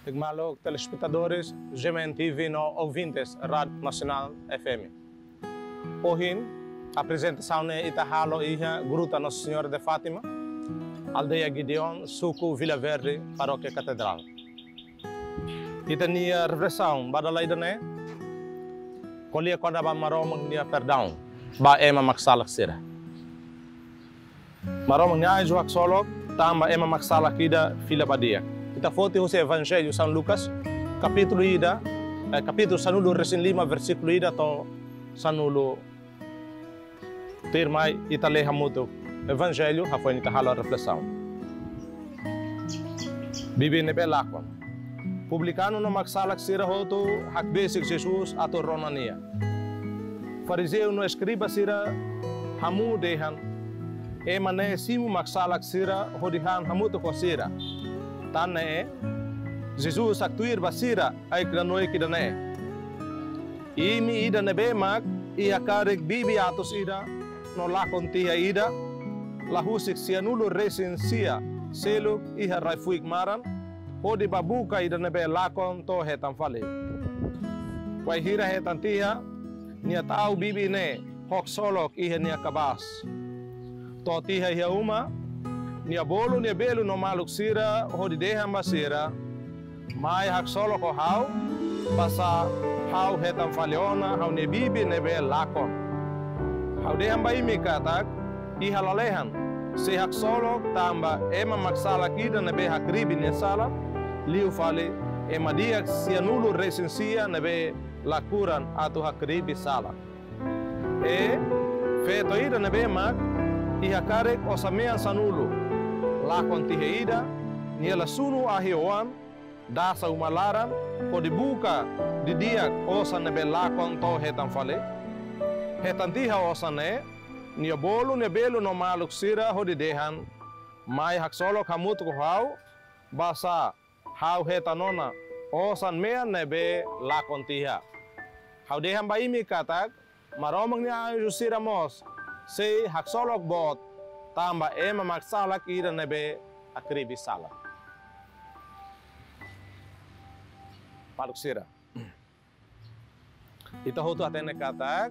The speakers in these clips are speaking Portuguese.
Igmalo telespectadores, GMN-TV no ouvintes Rádio Nacional FM. Hoje, a apresentação é Itahalo Iha, Gruta Nossa Senhora de Fátima, Aldeia Gideon, Suco, Vila Verde, Paróquia Catedral. Itania reflexão, badalai dane, colhia quando a maromang nia perdão, ba ema maksalak sira. Maromang nia juak solo, tamba ema maksalak ida fila badia. Kita foto o Evangelho São Lucas, capítulo ida, capítulo sanulo recém 5, versículo ida to sanulo termai itale hamuto Evangelho, ha foi itahalo reflexão. Bibi nebe lakon. Publicano no magsalak sira hoto hakbesik Jesus ato ronania. Fariseu no escriba sira hamu dehan emane simu magsalak sira hodihan hamuto ko sira. Tane Jesus aktuir basira ay kranoi kidane. Imi ida nebe mak ia karek bibi atos ida no lakon tia ida lahusik sianulo resensia seluk iha raifuik maran hodi babuka ida nebe lakon to hetan fale. Wai hira hetan tia nia tau bibi ne hok solok iha nia kabas. To tia iha uma nia bolu nia belu no maluk sira hodi dehan basira mai hak solok o hau basa hau hetan faleona hau ne bibi nebe lakon. Hau dehan baimi katak iha lalehan se hak solok tamba ema maksala kida nebe hak ribi nia salat liu fale ema diak sianulu resensia nebe lakuran atau hak ribi salat. Feto ida nebe mak iha karek osamean sanulu lakon tihe ida nia lasunu ahioan dasa umalaran ko dibuka didiak osa nebe lakon to hetan fale hetan tiha osane nia bolu nia belu no maluk sira hodi dehan mai hak solok hamut ko hau basa hau hetanona osan mean nebe lakon tiha hau dehan baimi katak maromang nia jusira mos se hak solok bot tamba ema maksalak ida nebe akribi salak. Paluk sira. Ita hotu atene katak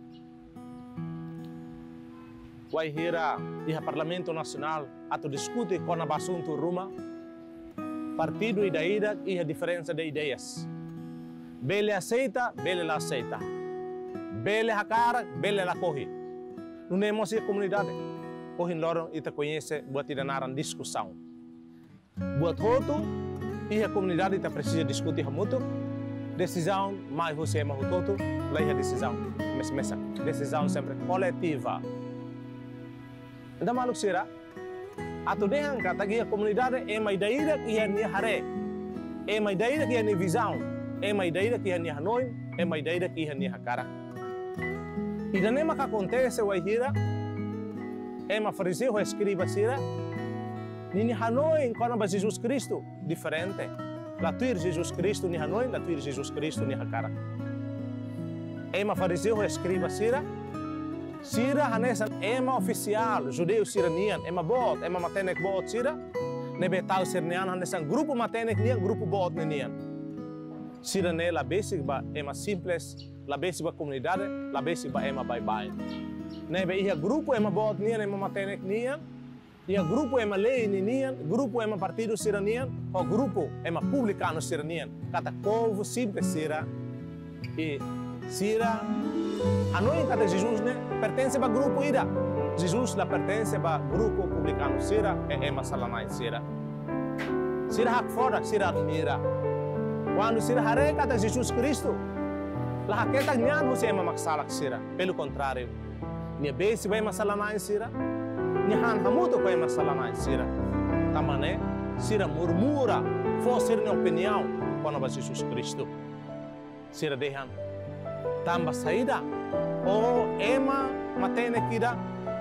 wai hira iha Parlamento Nacional atau diskuti kona basuntu rumah partido ida iha diferença de ideias. Bele aceita, bele la aceita. Bele hakara, bele la corri. Não é moça comunidade. Hoje loro ita conhece buat ida naran discussão. Buat hotu iha comunidade ita precisa discutir hamuto decisão mais você é mahutoto lá iha decisão mesmesa decisão sempre coletiva. Anda maluk sira atau dehan kata iha comunidade é mai daíra iha ni hare é mai daíra iha ni visão é mai daíra iha ni hanoi é mai daíra iha ni hakara. Ida nema que acontece o hira ema fariseu escriba sira nini hanoi quando ba Jesus Cristo diferente la tuir Jesus Cristo ni hanoi la tuir Jesus Cristo ni hakara ema fariseu escriba sira hanesa ema oficial judeu siranian ema bot ema matenek bot sira nebe tau sirnian hanesa grupo matenek nian grupo bot nian sira ne la basic ba ema simples la basic ba comunidade la basic ba ema bye nebe iha grupo ema bot nian ema matenek nian iha grupo ema lei nian grupo ema partido siranian o grupo ema publicano siranian kata povo simples sira e sira hanoi kata Jesus ne pertence ba grupo ida Jesus la pertence ba grupo publicano sira e ema salamai sira hak fora sira admira quando sira hare kata Jesus Cristo la haketa nyan ho ema maksalak sira pelo contrário nia besi vai masalamai sira nia han hamuto vai masalamai sira tamane sira murmura fo sira ne opinião quando ba Jesus Cristo sira dehan tamba saída o ema matene kida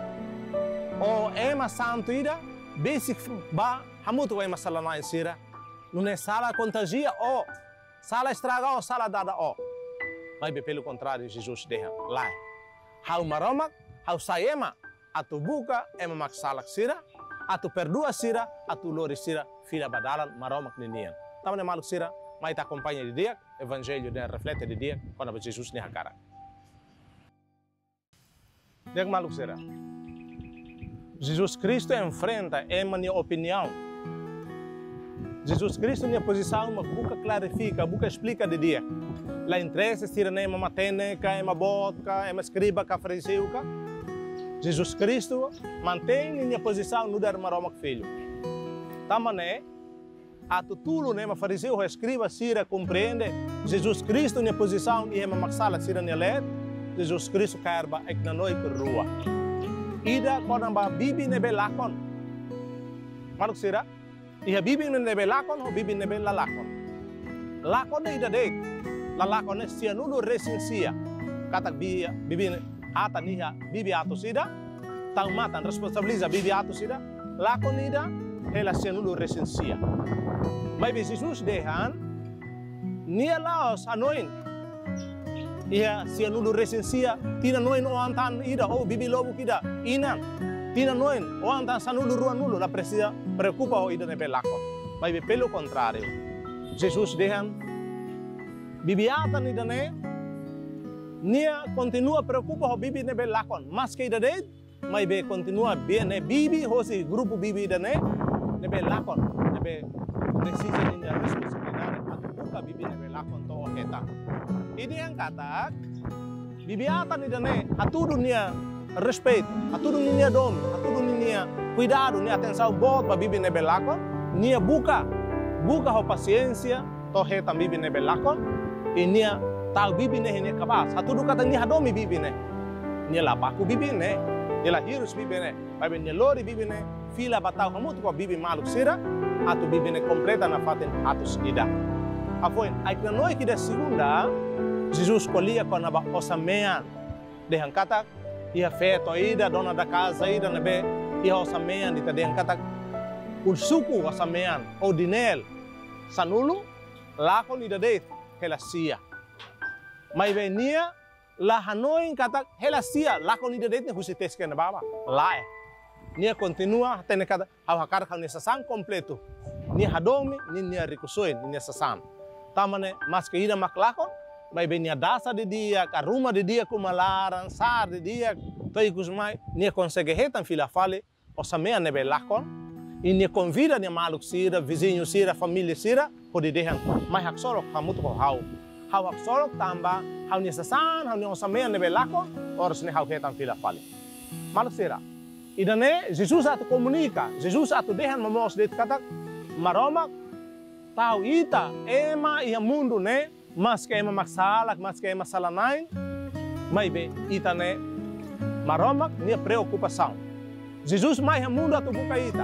o ema santo ida besi ba hamuto vai masalamai sira não é sala contagia o sala estraga o sala dada o mas pelo contrário Jesus dehan lá hau maromak hau saema atu buka ema maksalak sira atu perdua sira atu lori sira fila badalan maromak ninian tamane malu sira, mas ita acompanha de dia, evangelho de reflete de dia, quando Jesus nem cara. Dek malu sira. Jesus Cristo enfrenta a minha opinião. Jesus Cristo minha posição, mas buca clarifica, buca explica de dia. La interesse sira nem uma mateneca, uma boca, uma escriba, que fariseuca. Jesus Cristo mantém minha posição no dar maroma filho. Tamane, a tutulo né, uma fariseu escriba sira compreende. Jesus Cristo minha posição e uma maxala sira nelet. Jesus Cristo carba ek na noi per rua. Ida quando ba bibi nebe lakon. Maluk sira, ia bibi nebe lakon o bibi nebe lalakon. Lakon ida dek, lalakon sia nulu resensia. Kata bibi ata niha bibi ato sida, tang matan responsabiliza bibi ato sida, lakon ida ela sia nulu resensia. Mas Jesus dehan nia laos anoin. Ia sia nulu resensia tina noin o antan ida o bibi lobu kida inan tina noin o antan sanulu ruan nulu la precisa preocupa o ida nebe lakon. Mas pelo contrário, Jesus dehan bibi ata ida ne nia continua preocupa o bibi nebe lakon, mas que ida de mas be continua bem ne bibi hosi grupo bibi ida ne nebe lakon nebe precisa ninja responsabilidade atuka bibi nebe lakon to heta. Ini yang kata bibiata ni dane atudo nia respeito, atudo nia dom, atudo nia cuidado, nia atenção bot para bibi nebe lakon, nia buka ho paciência, to heta bibi nebe lakon, e nia tau bibi ne hene kabas, atudo kata nia domi bibi ne, nia lapaku bibi ne, nia lahirus bibi ne, babe nia lori bibi ne, fila batau kamu tu bibi maluk sira, atu bibi ne completa na faten atus ida. Apoin, ai na noi que da segunda Jesus escolhia quando a osamean de kata ia feto ida dona da casa ida nebe ia osamean de kata ursuku osamean o dinel sanulu lakon ida de helasia mai venia la hanoi kata helasia lakon ida de husites que na baba lae nia continua tene kata ao hakar kau nessa san completo nia hadomi nia rikusoin nia sasan tamane mas que ida maklakon vai bem a dasa de dia, a ruma de dia com malaran, sar de dia, toi kusmai, nia consegue retan fila fale, o samea nebe lakon, e nia convida nia maluk sira, vizinho sira, família sira, pode dehan, mas hak sorok hamuto ko hau hak sorok tamba, hau nia sasan, hau nia o samea nebe lakon, oras ne hau retan fila fale. Maluk sira, e dane Jesus atu comunica, Jesus atu dehan mamos de kata, maroma, tau ita, ema ia mundo ne, mas que é uma maksala, mas que é uma salanain, mas bem, ita ne maromak nia preocupação. Jesus mais mundo atu buka ita,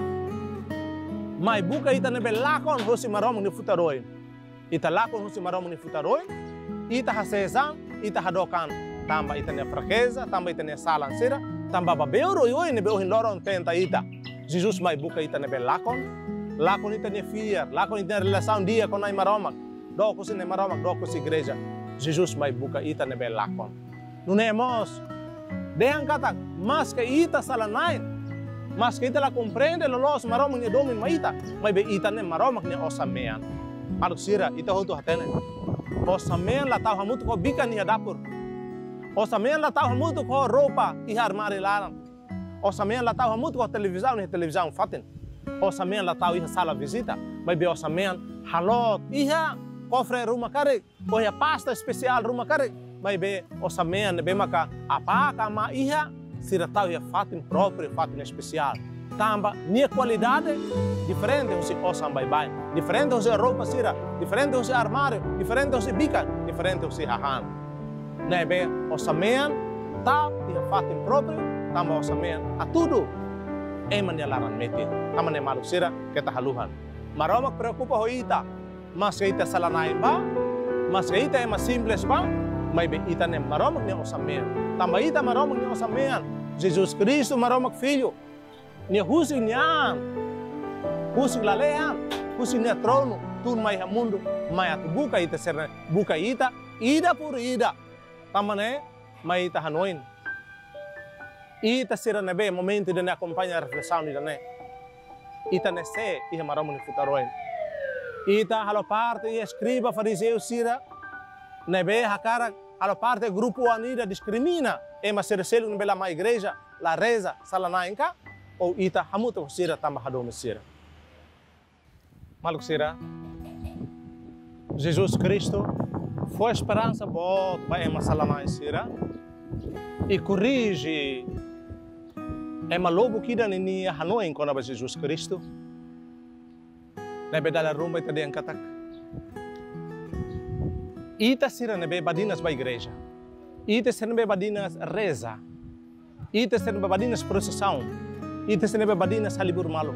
mas buka ita ne belakon hosi maromak ni futaroin, ita lakon hosi maromak ni futaroin, ita hasesan, ita hadokan, tamba ita ne fraqueza, tamba ita ne salan sira, tamba babeuro oi ne beuhin loron tenta ita. Jesus mais buka ita ne belakon, lakon ita ne fear, lakon ita ne relação dia com ai maromak. Doko si nemaromak, doko si igreja. Jesus mai buka ita nebe lakon. Nunemos, dehan kata, mas que ita salanain, mas que ita la comprende lolos maromak ni domin maita, mai be ita ne maromak ni osamean. Maluk sira, ita hotu hatene. Osamean la tau hamutu ko bika ni dapur. Osamean la tau hamutu ko roupa iha armari larang. Osamean la tau hamutu ko televisão fatin. Osamean la tau iha sala visita, mai be osamean halot iha cofre rumah kare, koya pasta especial rumah kare, vai be osamean be maka apa kama iha sira tau ya fatin próprio, fatin especial. Tamba nia qualidade diferente o se osam bye, diferente o se roupa sira, diferente o se armário, diferente o se bica, diferente o se hahan. Né be osamean tau ya fatin próprio, tamba osamean a tudo. Eman ya laran meti, tamba ne maluk sira kita haluhan. Maromak preocupa hoita. Mas que ita salanay ba, mas que ita é mais simples ba, mas ita nem maromak ni osamean. Tamba ita maromak ni osamean. Jesus Cristo maromak filho. Ni husing niyan, husing lalean, husing ni trono, tun mai mundo, mai atu buka ita serna, buka ita, ida por ida. Tamba ne, mai ita hanoin. Ita sira nebe momento de ne acompanhar a reflexão ni ne. Ita ne se iha maromak ni futaroin. Ita halo parte e escriba fariseu sira, nebe hakara halo parte grupo anida discrimina, ema sereselu nebe lama igreja, la reza, salanainka, ou ita hamuta sira tamba hadome sira. Maluk sira, Jesus Cristo foi a esperança boa para ema salanai sira, e corrige ema lobo kida nini hanoin kona ba Jesus Cristo. Nebe dala rumba ita diang katak. Ita sira nebe badinas ba igreja. Ita sira nebe badinas reza. Ita sira nebe badinas procissão. Ita sira nebe badinas halibur malu.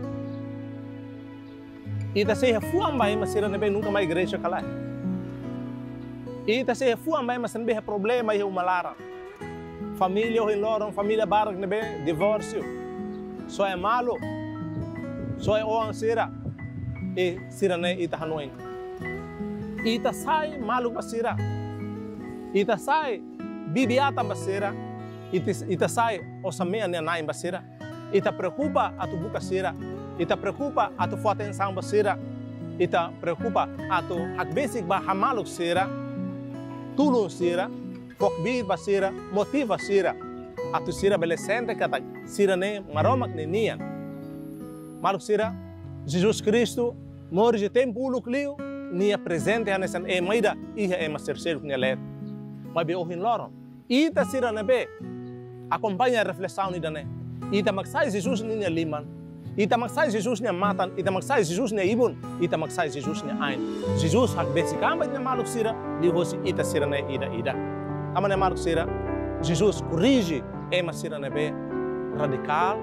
Ita se fuam ba ema sira nebe nunca mais igreja kalai. Ita se fuam ba ema sira nebe problema e umalara. Família o loron, família barak nebe divórcio. Só é malo. Só é oan sira. E sira ne ita hanoin. Ita sai malu basira. Ita sai bibiata basira. Ita sai osamea ne naim basira. Ita preocupa atu buka sira. Ita preocupa atu fo atenção basira. Ita preocupa atu hak basic ba hamaluk sira. Tulun sira. Fokbir basira. Motiva sira. Atu sira belesente kata sira ne maromak ne nian. Maluk sira. Jesus Cristo morre de tempo luclio nia presente nessa emaida e é mas terceiro que ler mas be ohin loron ita sira nebe acompanha a reflexão nida né ita maksai Jesus nia liman ita maksai Jesus nia matan ita maksai Jesus nia ibun ita maksai Jesus nia ain Jesus hak besikamba nia maluk sira di hosi ita sira ne ida amane maluk sira Jesus corrige ema sira nebe radical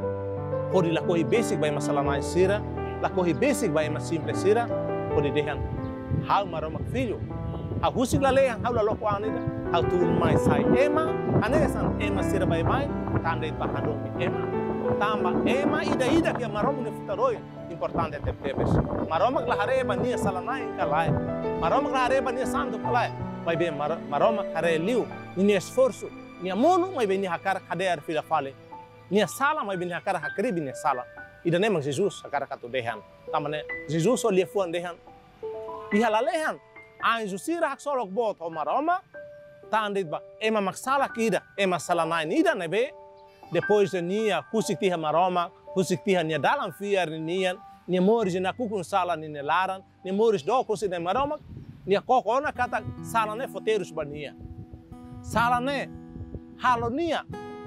pode la corri basic vai masalah mais sira la corri basic vai mais simples sira pode dehan hal maromak filho a husik la lehan hal la loko anida hal tu mais sai ema anesan ema sira vai tanda it bahadong ema tamba ema ida que marom ne futaroi importante te pebes maromak la hareba nia salanai kalai maromak la hareba nia santo kalai vai be maromak hare liu ni esforço ni amono vai be ni hakar kader fila fale nia sala mai bin hakara hakribi nia sala ida nemang Jesus hakara katu dehan tamane Jesus o liefuan dehan ihala lehan an jusira hak solok bot o maroma tandit ba ema maksala kida ema sala nai nida nebe depois de nia kusik tiha maroma kusik tiha nia dalam fiar nian nia moris na kukun sala ni laran nia moris do kusik de maroma nia kokona kata sala ne foterus bania sala ne halonia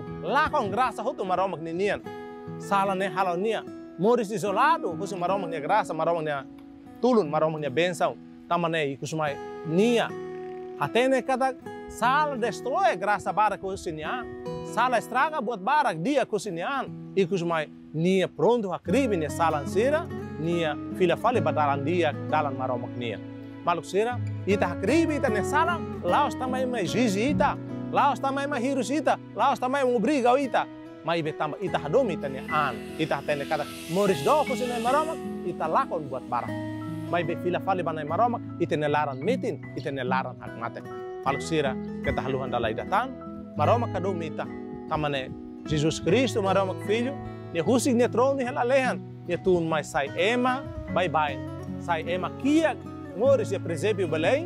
lá com graça, hoto maromak ninian, sala ne halonia, moris isolado, kusi maromak nia graça, maromak nia tulun, maromak nia benção, tamane kusumai nia, atene kata sala destrói graça barak kusinian, sala estraga buat barak dia kusinian, kusumai nia pronto hakribi nia sala sira, nia fila fale badalan dia dalan maromak nia, maluk sira, ita hakribi ita nia sala, laos tamai mai gizi ita. Laos tamai ma hirus ita, laos tamai obriga ita, mai betamba ita hadomi ita nia an, ita hatene kata moris do kusine maromak, ita lakon buat barang. Mai be fila fali banai maromak, ita ne laran mitin, ita ne laran hak mate. Paluk sira kita haluhan dalai datan, maromak kadomi ita, tamane Jesus Cristo maromak filho, nia husik nia troni hela lehan, nia tun mai sai ema, bye sai ema kia, moris ya presepio belém,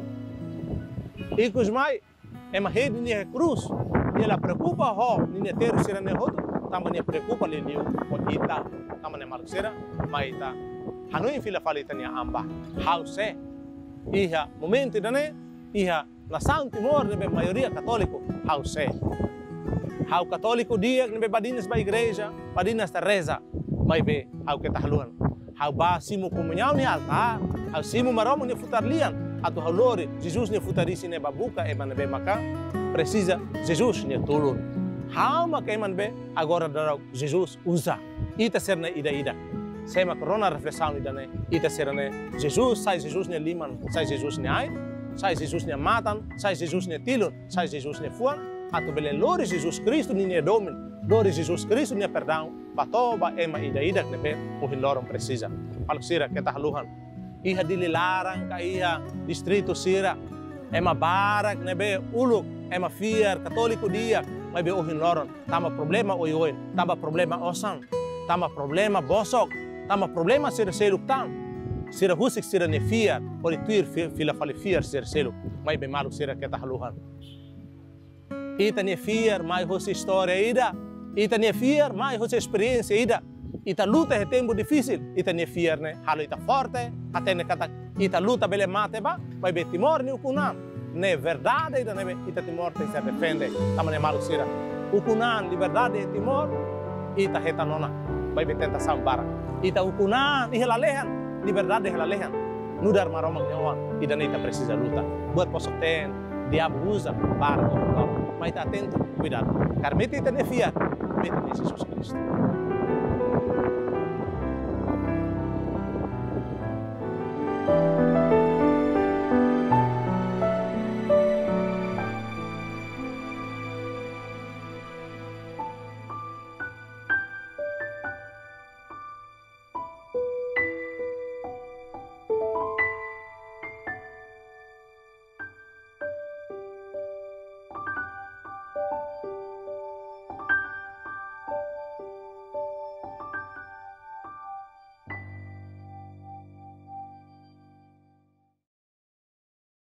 ikus mai ema rede nia cruz, nia la preocupa ho, nia ter sira ne hoto, tamba nia preocupa le liu, o ita, tamba ne maluk sira, mai ita, hanui fila fala ita nia amba, hause, iha momento dane, iha na Santo Timor nebe maioria católico, hause, hau católico dia nebe badinas ba igreja, badinas ta reza, mai be hau que tahluan, hau ba simu comunhão ni altar, hau simu maromo ni futarlian, atau halore Jesus ne futarisi ne babuka e manbe maka precisa Jesus ne tulun how maka manbe agora darau Jesus usa ita serna ida sema corona reflexão ida ne ita serna Jesus sai Jesus ne liman sai Jesus ne ai sai Jesus ne matan sai Jesus ne tilun sai Jesus ne fuan atu bele lore Jesus Cristo ne domin lore Jesus Cristo ne perdão patoba ema ida ne be o hiloron precisa alxira que tahluhan iha dililarang ka iha distrito sira ema barak nebe uluk ema fiar católico dia mas be ohin loron tama problema oyoin tama problema osan tama problema bosok tama problema ser tan Sira husik sira ne fiar, ori tuir fila fali fiar sira selo, mai be malu sira kita haluhan. Ita ne fiar, mai hosi história ida. Ita ne fiar, mai hosi experiência ida. Ita luta é tempo difícil, ita ne fiar ne, halo ita forte, até ne kata, ita luta bele mate ba, vai be timor ne ukunan. Ne verdade ida ne ita timor te se defende, tamane malu sira. Ukunan, liberdade e timor, ita heta nona, vai be tentação bara. Ita ukunan, ihelalehan, liberdade ihelalehan. Nudar maromang nyawa, ida ne ita precisa luta. Buat posok ten, diabo usa para mas ita atento, cuidado. Carmete ita ne fiar, mete Jesus Cristo.